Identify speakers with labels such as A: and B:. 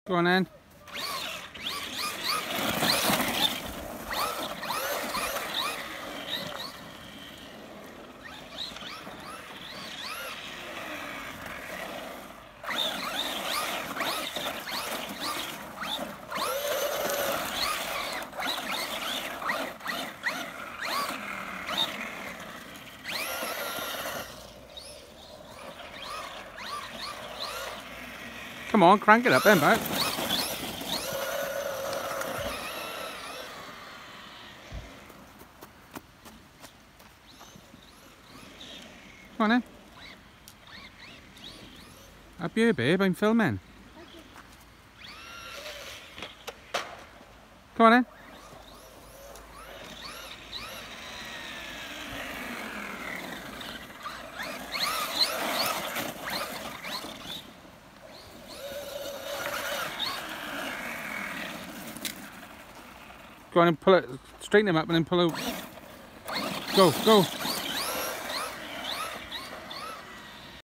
A: Go on then. Come on, crank it up then, mate. Come on then. Up here, babe, I'm filming. Come on then. Go on and pull it, straighten him up and then pull out. Go, go.